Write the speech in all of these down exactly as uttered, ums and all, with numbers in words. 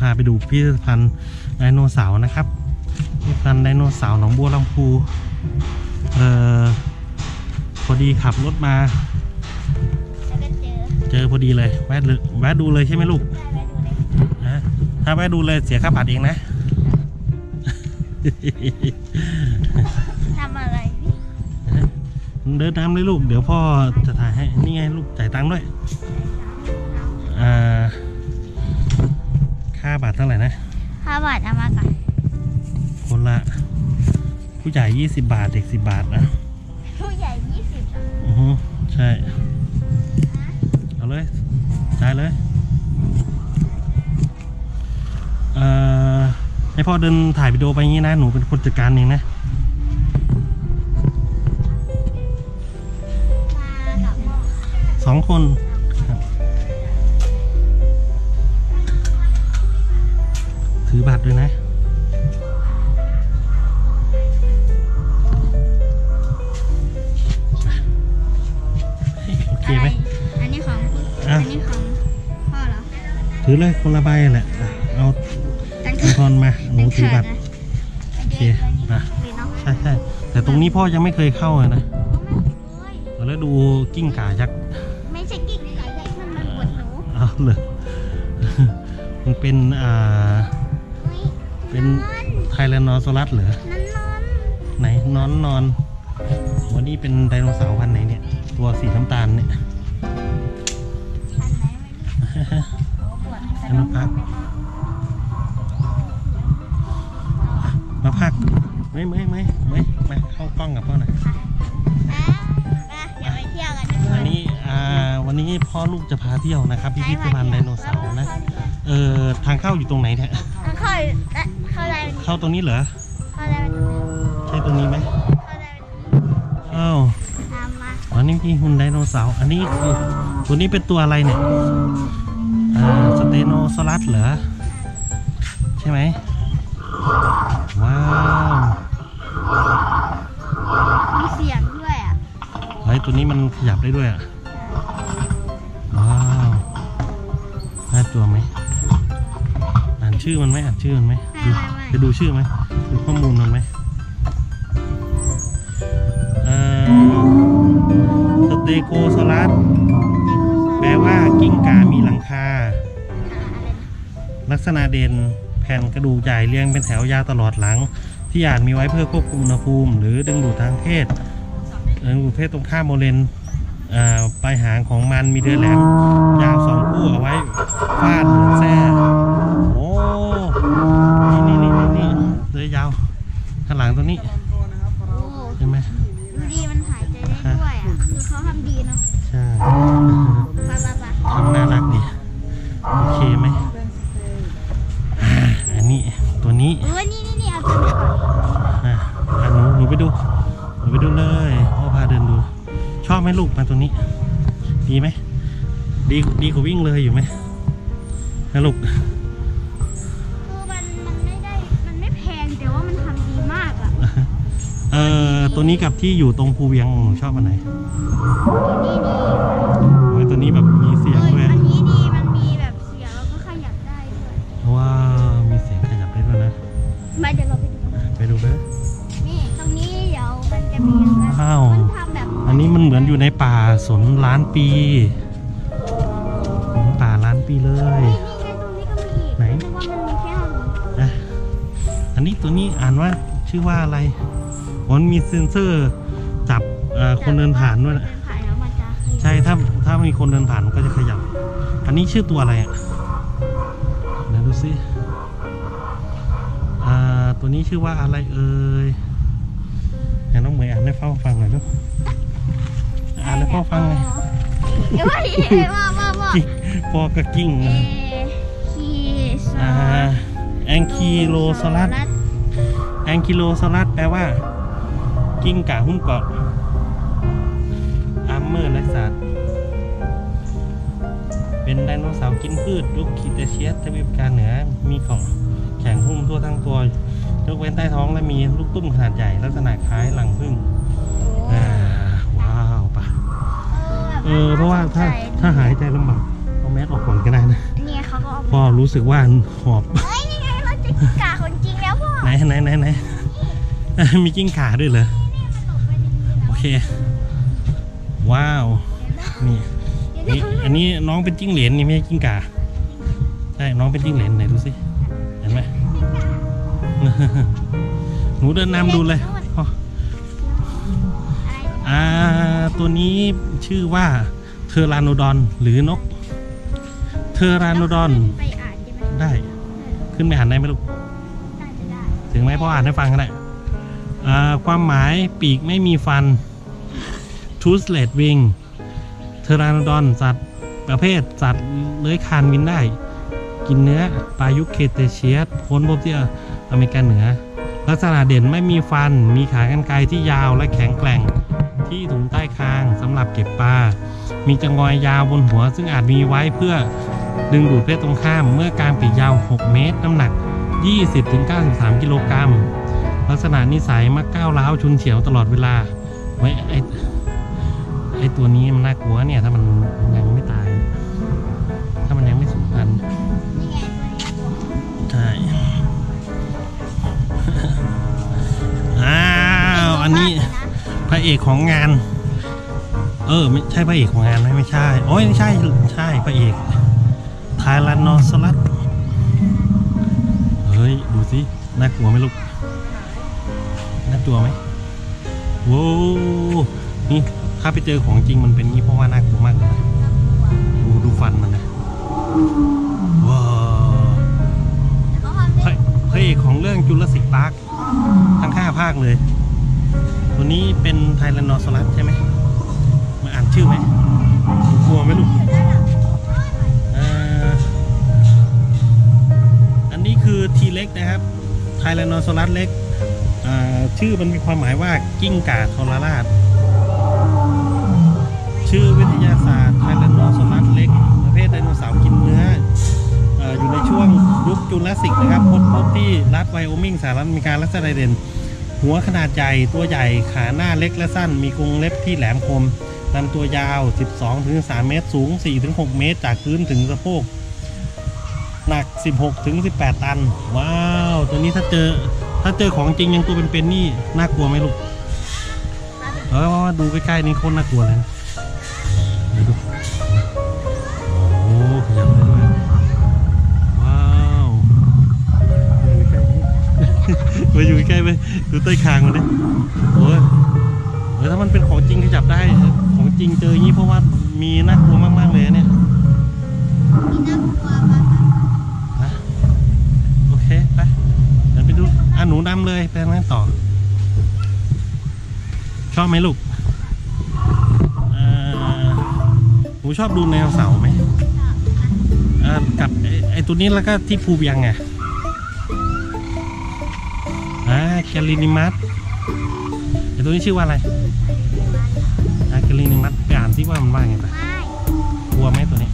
พาไปดูพิพิธภัณฑ์ไดโนเสาร์นะครับพิพิธภัณฑ์ไดโนเสาร์หนองบัวลำพูเอ่อพอดีขับรถมาเจอพอดีเลยแวะแวะดูเลยใช่ไหมลูกนะถ้าแวะดูเลยเสียค่าบัตรเองนะทำอะไรพี่เดินน้ำเลยลูกเดี๋ยวพ่อจะถ่ายให้นี่ไงลูกจ่ายตังค์ด้วยค่าบัตรเท่าไหร่นะค่าบัตรเอามาก่อนคนละผู้ใหญ่ยี่สิบบาทเด็กสิบบาทนะผู้ใหญ่ยี่สิบอือฮึใช่เอาเลยจ่ายเลยเอ่อให้พ่อเดินถ่ายวิดีโอไปงี้นะหนูเป็นคนจัดการเองนะสองคนถือบัตรด้วยนะโอเคไหมอันนี้ของอันนี้ของพ่อเหรอถือเลยคนละใบแหละเอาทอนมาหนูถือบัตรโอเคนะใช่ใช่แต่ตรงนี้พ่อยังไม่เคยเข้าเลยนะแล้วดูกิ้งก่ายักษ์ไม่ใช่กิ้งก่ายักษ์มันปวดหนูอ้าวเลยมันเป็นอ่าเป็นไทแรนโนซอรัสเหรอไหนนอนนอนวันนี้เป็นไดโนเสาร์พันธุ์ไหนเนี่ยตัวสีน้ำตาลเนี่ยมาพักมาพักไม่ไม่ไม่ไม่มาเข้ากล้องกับพ่อหน่อยอย่าไปเที่ยวกันวันนี้อ่าวันนี้พ่อลูกจะพาเที่ยวนะครับพิพิธภัณฑ์ไดโนเสาร์นะเออทางเข้าอยู่ตรงไหนเนี่ยเข้าเข้าได้เข้าตรงนี้เหรอเข้าได้ใช่ตรงนี้ไหมเข้าได้อ้าวอันนี้พี่หุ่นไดโนเสาร์อันนี้คือตัวนี้เป็นตัวอะไรเนี่ยอ่าสเตโนซอรัสเหรอใช่ไหมว้าวมีเสียงด้วยอ่ะเฮ้ยตัวนี้มันขยับได้ด้วยอ่ะว้าวน่าตัวไหมอ่านชื่อมันไหมอ่านชื่อมันไหมไปดูชื่อไหมดูข้อมูลมันไหมเอ่อสเตโกซอรัสแปลว่ากิ้งก่ามีหลังคาลักษณะเด่นแผ่นกระดูกใหญ่เรียงเป็นแถวยาวตลอดหลังที่อาจมีไว้เพื่อควบคุมอุณหภูมิหรือดึงดูดทางเพศดึงดูดเพศตรงข้ามโมเลนปลายหางของมันมีเดือยแหลมยาวสองคู่เอาไว้ฟาดเหมือนแส้โอ้นี่นี่นี่นี่เดือยยาวข้างหลังตัวนี้ใช่ไหมดูดีมันหายใจได้ด้วยอ่ะคือเขาทำดีเนาะใช่ทำน่ารักดีโอเคไหมอันนี้ตัวนี้เออนี่นี่นี่เอาตัวนี้ก่อนอ่ะหนูหนูไปดูหนูไปดูเลยพ่อพาเดินดูชอบไหมลูกมาตัวนี้ดีไหมดีดีกว่าวิ่งเลยอยู่ไหมนะลูกคือมันมันไม่ได้มันไม่แพงแต่ว่ามันทำดีมากอ่ะเออตัวนี้กับที่อยู่ตรงภูเวียงหนูชอบอันไหนตัวนี้ดีตัวนี้แบบมีเสียงด้วยอันนี้ดีมันมีแบบเสียงแล้วก็ขยับได้ด้วยว้าวมีเสียงขยับได้ด้วยนะมาเดี๋ยวเราไปดูไปดูไปนี่ตรงนี้เดี๋ยวมันจะมีข้าวอันนี้มันเหมือนอยู่ในป่าสนล้านปีป่าล้านปีเลยไหนอันนี้ตัวนี้อ่านว่าชื่อว่าอะไรมันมีเซ็นเซอร์จับคนเดินผ่านด้วยนะใช่ถ้าถ้ามีคนเดินผ่านมันก็จะขยับอันนี้ชื่อตัวอะไรอ่ะไหนดูสิอ่าตัวนี้ชื่อว่าอะไรเอ่ยไหนน้องเหมยอ่านให้พ่อฟังหน่อยลูกอ่านให้พ่อฟังไงว่าว่าว่าพ่อก็กิ้งนะอ่าแองคิโลซอรัสแองคิโลซอรัสแปลว่ากิ้งก่าหุ้มเกาะอัมเมอร์และสัตว์เป็นไดโนเสาร์กินพืชยุคครีเทเชียสทวีปอเมริกาเหนือมีของแข็งหุ้มทั่วทั้งตัวยกเว้นใต้ท้องและมีลูกตุ้มขนาดใหญ่ลักษณะคล้ายหลังผึ้งว้าวปะเออเพราะว่าถ้าถ้าหายใจลำบากเอาแมสออกก่อนก็ได้นะเนี่ยเขาก็เอาพ่อรู้สึกว่าหอบเฮ้ยนี่ไงเราเจอกิ้งก่าของจริงแล้วพ่อไหนไหนไหนไหนมีกิ้งก่าด้วยเหรอโอเคว้าวนี่นี่อันนี้น้องเป็นจิ้งเหลนนี่ไม่ใช่กิ้งก่าใช่น้องเป็นจิ้งเหลนไหนดูสิเห็นไหมหนูเดินนำดูเลยพ่ออ่าตัวนี้ชื่อว่าเทอราโนดอนหรือนกเทอราโนดอนไปอ่านได้ไหมได้ขึ้นไปอ่านได้ไหมลูกได้จะได้ถึงไหมพ่ออ่านให้ฟังก็ได้อ่าความหมายปีกไม่มีฟัน toothless wing เทอราโนดอนสัตว์ประเภทสัตว์เลื้อยคลานบินได้กินเนื้อปลายุคเคเตเชียสพ้นพบที่อเมริกาเหนือลักษณะเด่นไม่มีฟันมีขากรรไกรที่ยาวและแข็งแกร่งที่ถุงใต้คางสำหรับเก็บปลามีจงอยยาวบนหัวซึ่งอาจมีไว้เพื่อดึงดูดเพศตรงข้ามเมื่อกลางปีกยาวหกเมตรน้ำหนัก ยี่สิบถึงเก้าสิบสาม กิโลกรัมลักษณะนิสัยมักก้าวร้าวชุนเฉียวตลอดเวลาไว้ไอไอตัวนี้มันน่ากลัวเนี่ยถ้ามันยังไม่ตายถ้ามันยังไม่สูญพันธุ์นี่ไงตัวนี้ตัวใช่ อ้าวอันนี้พระเอกของงานเออไม่ใช่พระเอกของงานไหมไม่ใช่โอ้ยไม่ใช่ใช่พระเอกไทแรนโนซอรัสเฮ้ยดูสิน่ากลัวไหมลูกน่ากลัวไหมโว้นี่ถ้าไปเจอของจริงมันเป็นงี้เพราะว่าน่ากลัวมากเลยนะดูดูฟันมันนะว้าวพระพระเอกของเรื่องจูราสสิคพาร์คทั้งห้าภาคเลยตัวนี้เป็นไทแรนโนซอรัสใช่ไหมมาอ่านชื่อไหมกลัวไหมลูกอ่าอันนี้คือทีเล็กนะครับไทแรนโนซอรัสเล็กอ่าชื่อมันมีความหมายว่ากิ้งก่าทรราชชื่อวิทยาศาสตร์ไทแรนโนซอรัสเล็กประเภทไดโนเสาร์กินเนื้อเอ่ออยู่ในช่วงยุคจูราสสิกนะครับพบพบที่รัฐไวโอมิงสหรัฐอเมริกาลักษณะเด่นหัวขนาดใหญ่ตัวใหญ่ขาหน้าเล็กและสั้นมีกรงเล็บที่แหลมคมลำตัวยาว สิบสองถึงสิบสาม เมตรสูง สี่ถึงหก เมตรจากพื้นถึงสะโพกหนัก สิบหกถึงสิบแปด ตันว้าวตัวนี้ถ้าเจอถ้าเจอของจริงยังตัวเป็นๆนี่น่ากลัวไหมลูกเออว่าดูใกล้ๆนี่โคตรน่ากลัวเลยนะเดี๋ยวดูโอ้ขยับได้ด้วยว้าวมาอยู่ใกล้ๆไปดูใต้คางมันดิโอ้ยเออถ้ามันเป็นของจริงที่จับได้ของจริงเจออย่างนี้เพราะว่ามีน่ากลัวมากๆเลยเนี่ยมีน่ากลัวมากนะโอเคไปเดี๋ยวไปดูอ่ะหนูนำเลยไปทางนั้นต่อชอบไหมลูกอ่าหนูชอบดูไดโนเสาร์ไหมอ่ากับไอ้ไอตัวนี้แล้วก็ที่ภูเวียงไงอ่าแกลินิมัสไอตัวนี้ชื่อว่าอะไรอ่าแกลินิมัสไปอ่านที่ว่ามันว่าไงปะไม่กลัวไหมตัวนี้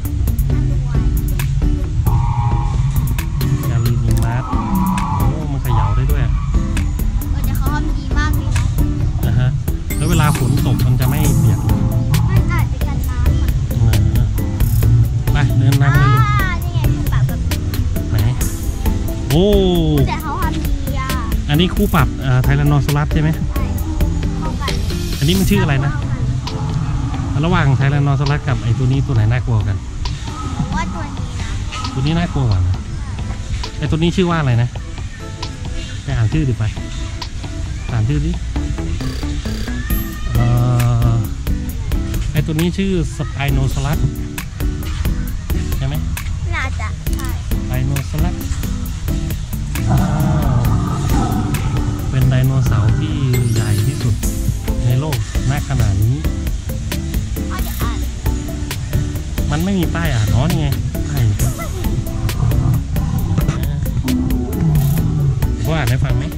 แกลินิมัสโอ้มันเขย่าได้ด้วยเออแต่เขาทำดีมากเลยนะนะฮะแล้วเวลาฝนตกมันจะไม่เปียกเลยมันอาจจะกันน้ำอ่ะเออไปเดินอ่าน้ำเลยลูกนี่ไงคือแบบแบบไหนโอ้แต่เขาทำดีอ่ะอันนี้คู่ปรับไทแรนโนซอรัสใช่ไหมใช่เข้ากันอันนี้มันชื่ออะไรนะระหว่างไทแรนโนซอรัสกับไอตัวนี้ตัวไหนน่ากลัวกันผมว่าตัวนี้นะตัวนี้น่ากลัวกว่านะไอตัวนี้ชื่อว่าอะไรนะไปอ่านชื่อดิไปอ่านชื่อดิเอ่อไอตัวนี้ชื่อสไปโนซอรัสใช่ไหมน่าจะใช่ไดโนเสาร์เป็นไดโนเสาร์ที่ใหญ่ที่สุดในโลกณขณะนี้เขาจะอ่านมันไม่มีป้ายอ่านอ๋อนี่ไงป้ายเขาอ่านให้ฟังไหม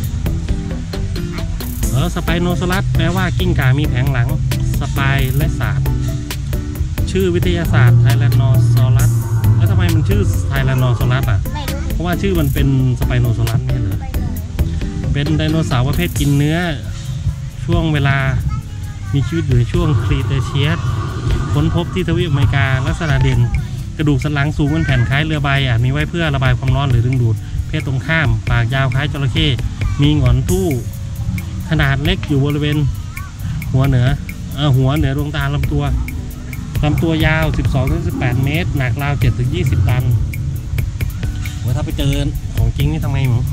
เออสไปโนซอรัสแปลว่ากิ้งก่ามีแผงหลังสไปและศาสตร์ชื่อวิทยาศาสตร์ไทแรนโนซอรัสแล้วทำไมมันชื่อไทแรนโนซอรัสอ่ะไม่รู้เพราะว่าชื่อมันเป็นสไปโนซอรัสไม่ใช่เหรอไปเลยเป็นไดโนเสาร์ประเภทกินเนื้อช่วงเวลามีชีวิตอยู่ในช่วงครีเทเชียสค้นพบที่ทวีปอเมริกาลักษณะเด่นกระดูกสันหลังสูงเป็นแผ่นคล้ายเรือใบอาจมีไว้เพื่อระบายความร้อนหรือดึงดูดเพศตรงข้ามปากยาวคล้ายจระเข้มีหงอนทู่ขนาดเล็กอยู่บริเวณหัวเหนือเออหัวเหนือดวงตาลำตัวลำตัวยาว สิบสองถึงสิบแปด เมตรหนักราว เจ็ดถึงยี่สิบ ตันว่าถ้าไปเจอของจริงนี่ทำไงหมู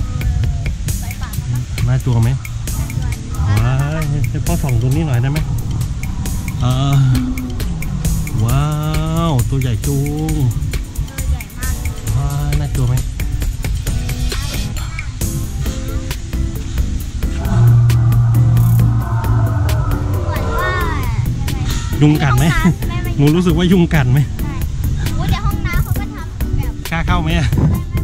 น่ากลัวไหมว้าวให้พ่อส่องตัวนี้หน่อยได้ไหมเออว้าวตัวใหญ่จุงว้าวน่ากลัวไหมยุงกัดไหมหนูรู้สึกว่ายุงกัดไหมแต่ห้องน้ำเขาก็ทำแบบกล้าเข้าไหมอ่ะ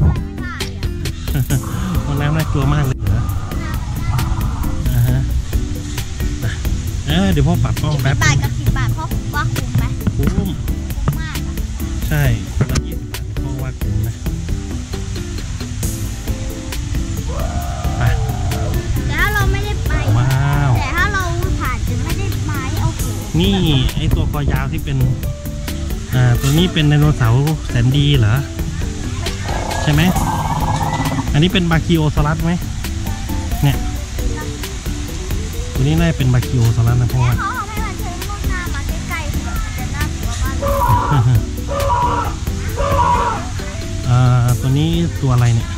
ห้องน้ำน่ากลัวมากเลยเหรออ่าฮะเออเดี๋ยวพ่อปรับกล้องแป๊บบาทกับสิบบาทพ่อว่าคุ้มไหมคุ้มคุ้มมากอ่ะใช่คนละยี่สิบบาทพ่อว่าคุ้มนะไปแต่ถ้าเราไม่ได้ไปว้าวแต่ถ้าเราผ่านจะไม่ได้ไปโอ้โหนี่ไอตัวคอยาวที่เป็นอ่าตัวนี้เป็นไดโนเสาร์แสนดีเหรอใช่ไหมอันนี้เป็นบาคิโอซอรัสไหมเนี่ยตัวนี้น่าจะเป็นบาคิโอซอรัสนะพ่อว่าเขาให้มันเชิญลูกหน้ามาใกล้ๆเผื่อมันจะน่ากลัวบ้างอ่าตัวนี้ตัวอะไรเนี่ย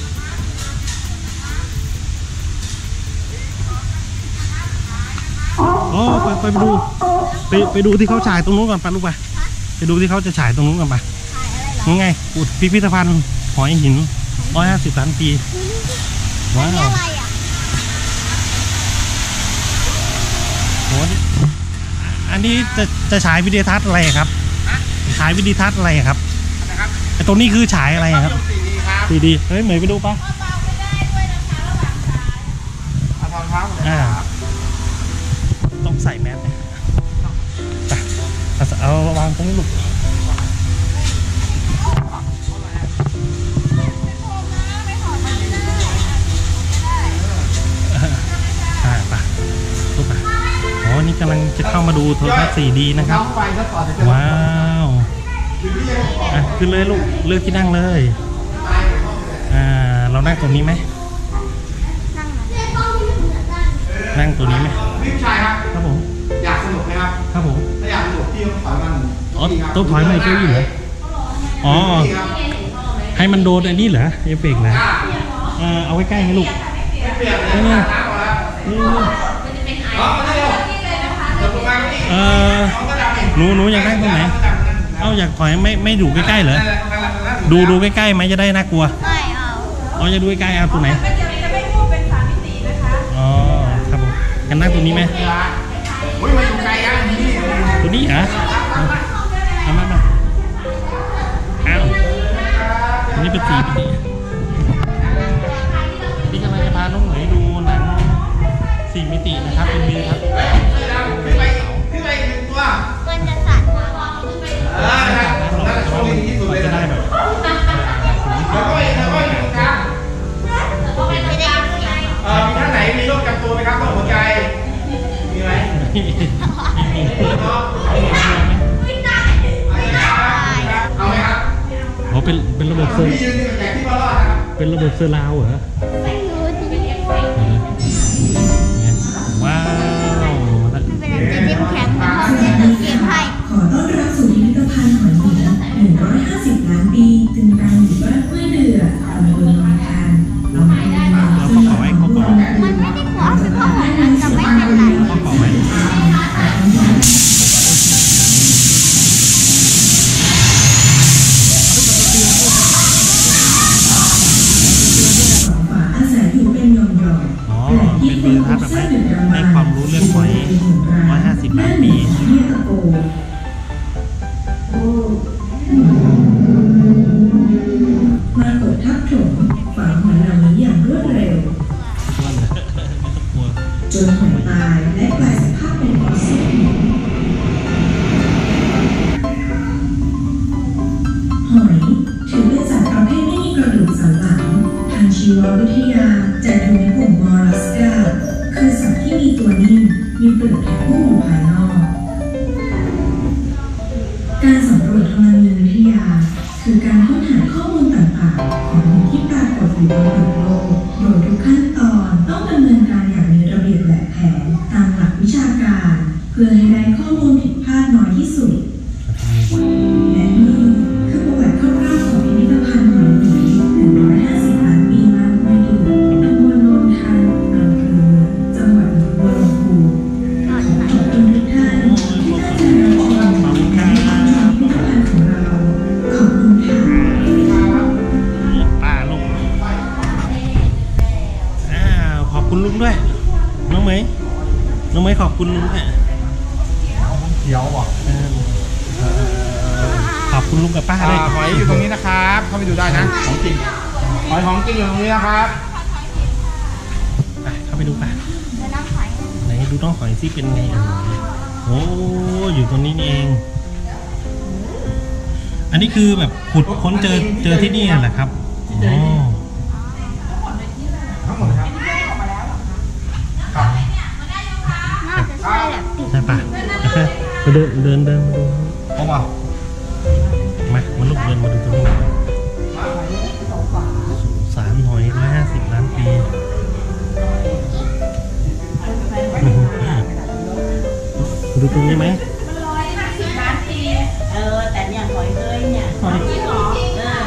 อ๋อไปไปดูไปไปดูที่เขาฉายตรงนู้นก่อนไปลูกไปไปดูที่เขาจะฉายตรงนู้นก่อนไปยังไงอุดพิพิธภัณฑ์หอยหินร้อยห้าสิบล้านปีว้าวโหอันนี้จะจะฉายวิดีทัศน์อะไรครับฉายวิดีทัศน์อะไรครับไอตรงนี้คือฉายอะไรครับดีดีเฮ้ยเหมยไปดูปะอ่าต้องใส่แมสเนี่ยเอาวางตรงนี้ลูกอ่าปะลูกปะอ๋อนี่กำลังจะเข้ามาดูโทรทัศน์ โฟร์ ดี นะครับว้าวอ่ะขึ้นเลยลูกเลือกที่นั่งเลยอ่าเรานั่งตรงนี้ไหมนั่งตัวนี้ไหมพี่ชายครับครับผมอยากสนุกไหมครับครับผมถ้าอยากสนุกพี่ต้องถอยมันอ๋อต้องถอยมันเก้าอี้เหรออ๋อให้มันโดนอันนี้เหรอเอฟเฟกต์เหรอเอาไว้ใกล้ให้ลูกนี่นี่นี่เออหนูหนูอยากนั่งตรงไหนเอ้าอยากถอยไม่ไม่ดูใกล้ๆเหรอดูดูใกล้ๆไหมจะได้น่ากลัวไม่เอาอ๋อจะดูใกล้ๆเอาตัวไหนอ๋อครับผมกันนั่งตรงนี้ไหมตัวนี้เหรอเอามามาอ้าวตัวนี้เป็นสีเป็นสีพี่กำลังจะพาน้องเหมยดูหนังสี่มิตินะครับเป็นมิติครับขึ้นไปขึ้นไปหนึ่งตัวมันจะสั่นมาเออนะแล้วโชว์ที่สุดเลยจะได้แบบแล้วก็อีกแล้วก็อีกครับไม่ได้เออมีท่านไหนมีโรคจำตัวไหมครับโรคหัวใจมีไหมเอาไหมครับอ๋อเป็นเป็นระบบเซอร์เป็นระบบเซอร์ราวเหรอไม่รู้ที่เป็นเอฟเฟกต์ว้าวมันเป็นอะไรที่จิ้มแข็งมันทำเป็นเกมไพ่ขอต้อนรับสู่พิพิธภัณฑ์หอยหินหนึ่งร้อยห้าสิบล้านปีจึงการหมู่บ้านห้วยเดือตำบลวังทานอำเภอเมืองเราก็ขอให้เขาก่อนมันไม่ได้ขอคือเขาบอกมันจะไม่เป็นไรเขาขอไว้เป็นวิดีทัศน์แบบให้ความรู้เรื่องหอยร้อยห้าสิบล้านปีมากดทับถมฝังหอยเหล่านี้อย่างรวดเร็วจนหอยตายและกลายสภาพเป็นฟอสซิลหอยถือเป็นสัตว์ประเภทไม่มีกระดูกสันหลังทางชีววิทยาจัดอยู่ในกลุ่มมอลลัสกาคือสัตว์ที่มีตัวนิ่มมีเปลือกแข็งหุ้มอยู่ภายนอกการสำรวจธรณีวิทยาคือการค้นหาข้อมูลต่างๆของสิ่งที่ปรากฏอยู่บนผืนโลกโดยทุกขั้นตอนต้องดำเนินการอย่างมีระเบียบแบบแผนตามหลักวิชาการเพื่อให้ได้ข้อมูลผิดพลาดน้อยที่สุดและนี่คือประวัติคร่าวๆของพิพิธภัณฑ์หอยหมีหนึ่งร้อยห้าสิบล้านปีมาห้วยดูตำบลโนนทันอำเภอเมืองจังหวัดหนองบัวลำพูขอขอบคุณทุกท่านที่ตั้งใจรับชมและให้ความรู้พิพิธภัณฑ์ของเราขอบคุณค่ะป้าลุงอ้าวขอบคุณลุงด้วยน้องเหมยน้องเหมยขอบคุณลุงด้วยเดี๋ยวบอกเออขอบคุณลุงกับป้าด้วยหอยอยู่ตรงนี้นะครับ เข้าไปดูได้นะ ของจริง หอยของจริงอยู่ตรงนี้นะครับไปเข้าไปดูป่ะเดี๋ยวน้องหอยไหนดูน้องหอยซิเป็นไงเอ่ยโอ้อยู่ตรงนี้นี่เอง อันนี้คือแบบขุดค้นเจอเจอที่นี่แหละครับอ๋อทั้งหมดครับครับน่าจะใช่แหละติดใช่ป่ะมาเดินเดินเดินมาดูผมอ่ะมามาลูกเดินมาดูตรงนี้หน่อยสารหอยร้อยห้าสิบล้านปีดูตรงนี้ไหมเออแต่เนี่ยหอยเลยเนี่ยหอยจริงเหรอเออ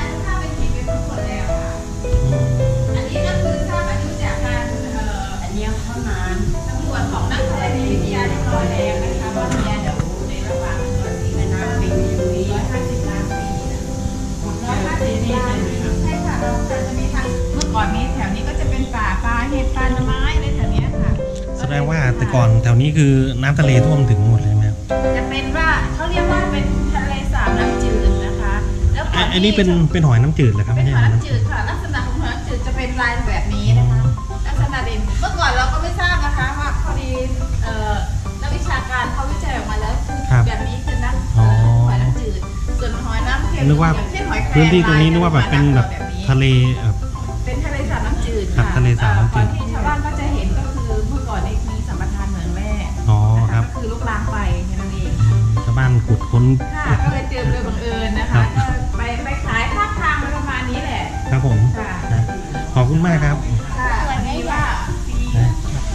อืมอันนี้ก็คือทราบอายุจากการเอ่ออันนี้เท่านั้นตำรวจของนักธรณีวิทยาเรียบร้อยแล้วนะคะว่าเนี่ยเดี๋ยวในระหว่างร้อยสี่แม่น้ำปิงอยู่ที่ร้อยห้าสิบล้านปีนะร้อยห้าสิบล้านปีใช่ค่ะเราจะมีทางเมื่อก่อนนี้แถวนี้ก็จะเป็นป่าปลาเห็ดปลาหน่อไม้อะไรแถวเนี้ยค่ะแสดงว่าแต่ก่อนแถวนี้คือน้ำทะเลท่วมถึงหมดเลยไหมครับจะเป็นว่าเขาเรียกว่าเป็นทะเลสาบน้ำจืดนะคะแล้วก่อ่ะอนอันนี้เป็นเป็นหอยน้ำจืดเหรอครับเป็ไม่นใช่หอยหอยน้ำน้ำจืดค่ะลักษณะของหอยน้ำจืดจะเป็นลายแบบนี้นะคะลักษณะเด่นเมื่อก่อนเราก็ไม่ทราบนะคะว่าพอดีเอ่อนักวิชาการเขาวิจัยออกมาแล้วคือแบบนี้คือน้ำเอ่อหอยน้ำจืดส่วนหอยน้ำเค็มนึกว่าอย่างเช่นหอยแครงพื้นที่ตรงนี้นึกว่าแบบเป็นแบบทะเลแบบเป็นทะเลสาบน้ำจืดครัค่ะบทะเลสาบน้ำจืดเอ่อก่อนที่ชาวบ้านก็จะเห็นก็คือเมื่อก่อนนี้มีสัมปทานเหมืองแร่อ๋อนะครัคะบก็คือลูกลางไปแค่นั้นเองชาวบ้านขุดค้นค่ะก็เลยเจอโดยบังเอิญนะครัคะบก็ไปไปขายข้างทางไปประมาณนี้แหละครับผมค่ะนะขอบคุณมากครับค่ะอันนี้ว่าปีนะ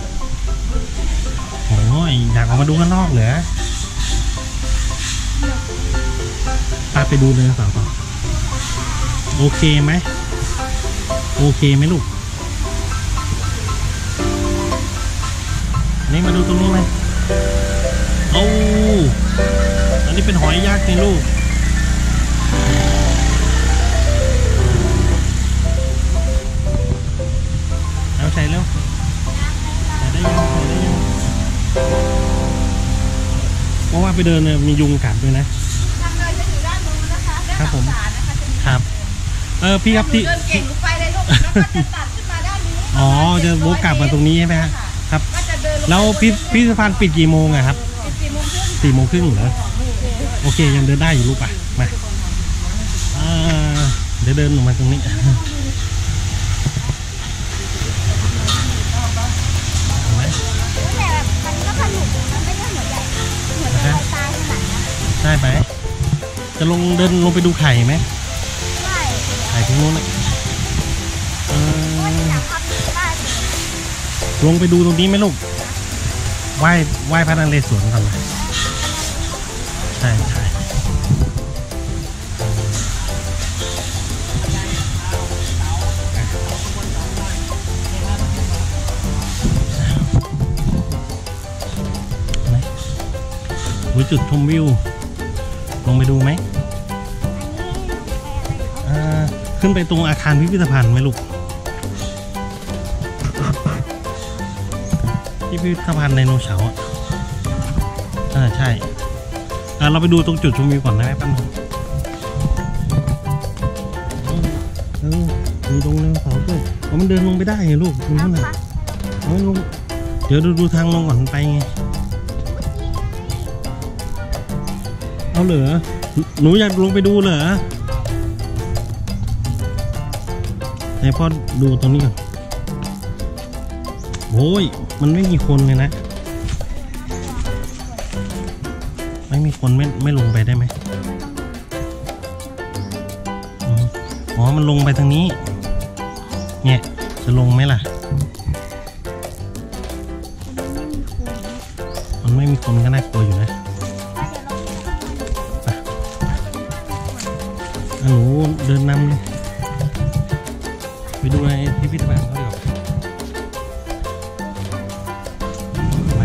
โอ้ยอยากออกมาดูข้างนอกเหรอป้าไปดูเลยสาวต่อโอเคไหมโอเคไหมลูกนี่มาดูตรงนี้ไหมโอ้อันนี้เป็นหอยยักษ์นี่ลูกเอาใส่เร็วใส่ได้ยังใส่ได้ยังเพราะว่าไปเดินเนี่ยมียุงกัดด้วยนะทางเลยจะอยู่ด้านนู้นนะคะด้านครับผมหลังศาลนะคะจะมีครับ เออพี่ครับที่เดินเก่งไปเลยลูกแล้วก็จะตัดขึ้นมาด้านนี้อ๋อจะวกกลับมาตรงนี้ใช่ไหมฮะครับก็จะเดินงไปแล้วพิพิธภัณฑ์ปิดกี่โมงอะครับสี่โมงครึ่งสี่โมงครึ่งเหรอโอเคยังเดินได้อยู่ลูกป่ะมาอ่าเดี๋ยวเดินลงมาตรงนี้แต่แบบมันก็สนุกมันไม่ได้เหมือนแบบเหมือนเป็นรอยตายขนาดนั้นได้ไหมจะลงเดินลงไปดูไข่ไหมใช่ไข่ตรงนู้นนะเอเพราะว่าที่อหลังครับได้ลงไปดูตรงนี้ไหมลูกไหว้ไหว้พระนเรศวรก่อนนะใช่ใช่ไหนดูจุดชมวิวลงไปดูไหมอันนี้ไปอะไรเขาอ่าขึ้นไปตรงอาคารพิพิธภัณฑ์ไหมลูกพิพิธภัณฑ์ไดโนเสาร์อ่ะอ่าใช่อ่าเราไปดูตรงจุดชมวิวก่อนได้ไหมแป๊บนึงเออมีตรงไดโนเสาร์ด้วยอ๋อมันเดินลงไปได้ไงลูกตรงนั้นน่ะเอาลงเดี๋ยวดูดูทางลงก่อนไปไงเอาเหรอหนูอยากลงไปดูเหรอไหนพ่อดูตรงนี้ก่อนโอ้ยมันไม่มีคนเลยนะ ไม่มีคนไม่ไม่ลงไปได้ไหมอืมอ๋อมันลงไปทางนี้เนี่ยจะลงไหมล่ะมันไม่มีคนก็น่ากลัวอยู่นะไปอ่ะหนูเดินนำเลยไปดูในพิพิธภัณฑ์เขาดีกว่ามา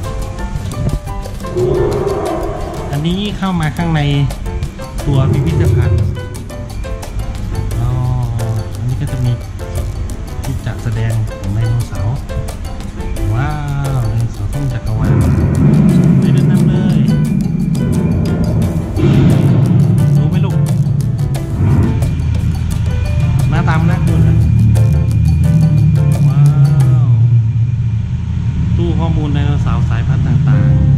อันนี้เข้ามาข้างในตัวพิพิธภัณฑ์อ๋ออันนี้ก็จะมีที่จัดแสดงของไดโนเสาร์ว้าวไดโนเสาร์ต้นจักรวาลไปเดินนำเลยรู้ไหมลูกหน้าตามน่ากลัวนะว้าวตู้ข้อมูลไดโนเสาร์สายพันธุ์ต่างๆ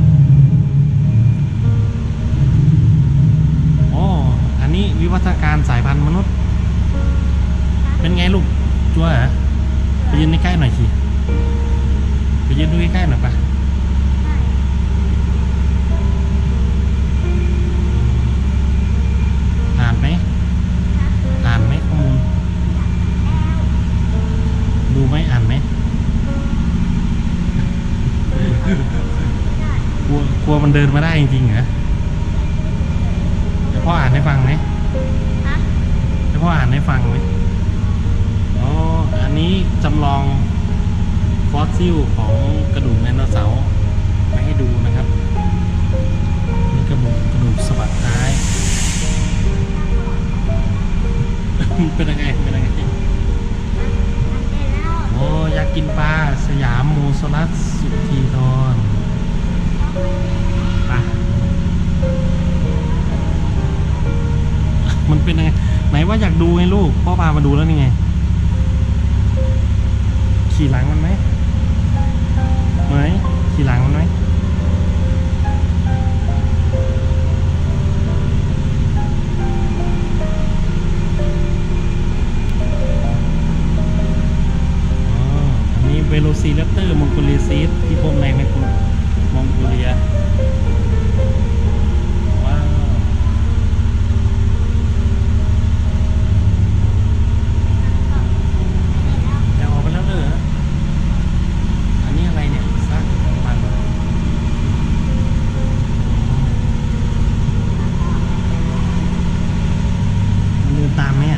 อ๋ออันนี้วิวัฒนาการสายพันธุ์มนุษย์เป็นไงลูกจัวเหรอไปยืนใกล้ๆหน่อยสิไปยืนดูใกล้ๆหน่อยปะอ่านไหมอ่านไหมข้อมูลดูไหมอ่านไหมกลัวกลัวมันเดินมาได้จริงๆเหรอเดี๋ยวพ่ออ่านให้ฟังไหมเดี๋ยวพ่ออ่านให้ฟังไหมอ๋ออันนี้จำลองฟอสซิลของกระดูกไดโนเสาร์มาให้ดูนะครับนี่กระดูกกระดูกสะบักท้าย เป็นยังไงเป็นยังไงโอ้อยากกินปลาสยามโมโซลัสสุธีธรปลามันเป็นยังไงไหนว่าอยากดูไงลูกพ่อพามาดูแล้วนี่ไงขี่หลังมันไหมไหมขี่หลังมันไหมเวโรซีแรปเตอร์มองโกเลียซีดที่พบในมองโกเลียว้าวจะออกไปแล้วเหรออันนี้อะไรเนี่ยซากของมันมันเดินตามไหมอ่ะ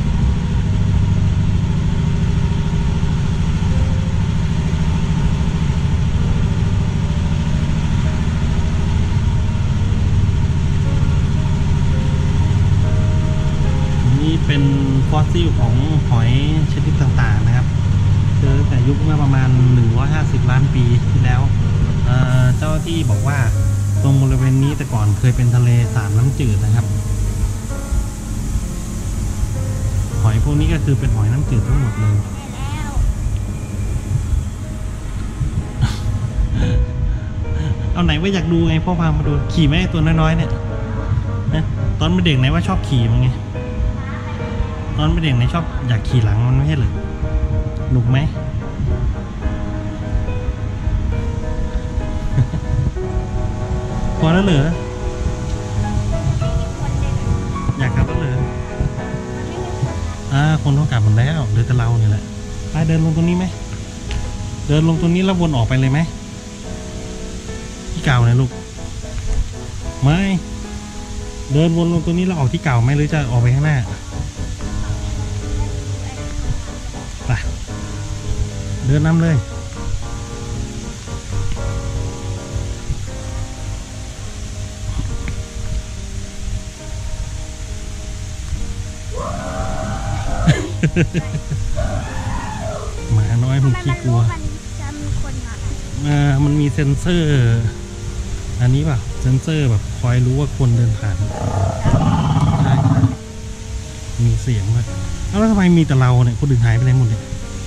เป็นฟอสซิลของหอยชนิดต่างๆนะครับเจอแต่ยุคเมื่อประมาณหนึ่งร้อยห้าสิบล้านปีที่แล้ว เ, เจ้าที่บอกว่าตรงบริเวณนี้แต่ก่อนเคยเป็นทะเลสาบน้ำจืดนะครับหอยพวกนี้ก็คือเป็นหอยน้ำจืดทั้งหมดเลยเอาไหนว่าอยากดูไงพ่อพามาดูขี่ไหมตัวน้อยๆเนี่ยนะตอนเป็นเด็กไหนว่าชอบขี่มั้งไงตอนเป็นเด็กไหนชอบอยากขี่หลังมันไม่ใช่หรือหนุกไหม พอแล้วเหรออยากกลับแล้วเหรออ่าคนต้องกลับหมดแล้วเหลือแต่เราเนี่ยแหละไปเดินลงตรงนี้ไหมเดินลงตรงนี้แล้ววนออกไปเลยไหมที่เก่าเนี่ยลูกไม่เดินวนลงตรงนี้แล้วออกที่เก่าไหมหรือจะออกไปข้างหน้าไปเดินนำเลยหมาน้อยผมขี้กลัวเออมันมีเซ็นเซอร์อันนี้ป่ะเซ็นเซอร์แบบคอยรู้ว่าคนเดินผ่านใช่ใช่มีเสียงด้วยแล้วทำไมมีแต่เราเนี่ยคนอื่นหายไปไหนหมดเนี่ย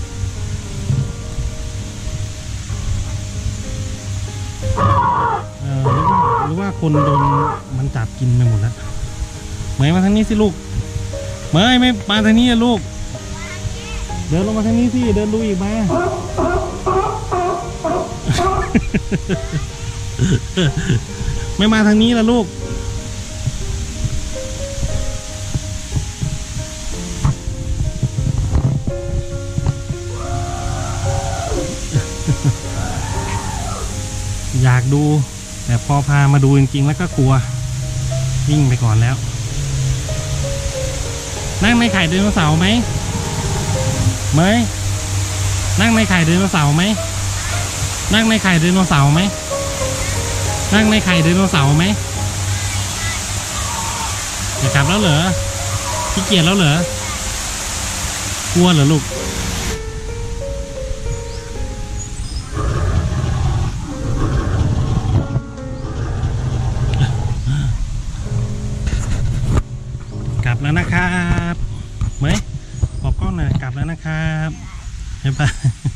เออหรือว่าหรือว่าคนโดนมันจับกินไปหมดแล้วเหมยมาทางนี้สิลูกเหมยไม่มาทางนี้ลูกเดินลงมาทางนี้สิเดินดูอีกมาไม่มาทางนี้ล่ะลูก อยากดูแต่พอพามาดูจริงๆแล้วก็กลัววิ่งไปก่อนแล้ว นั่งในไข่ไดโนเสาร์ไหมเมยนั่งในไข่ไดโนเสาร์ไหมนั่งในไข่ไดโนเสาร์ไหมนั่งในไข่ไดโนเสาร์ไหมจะกลับแล้วเหรอขี้เกียจแล้วเหรอกลัวเหรอลูกกลับแล้วนะครับเมยบอกกล้องหน่อยกลับแล้วนะครับบ๊ายบาย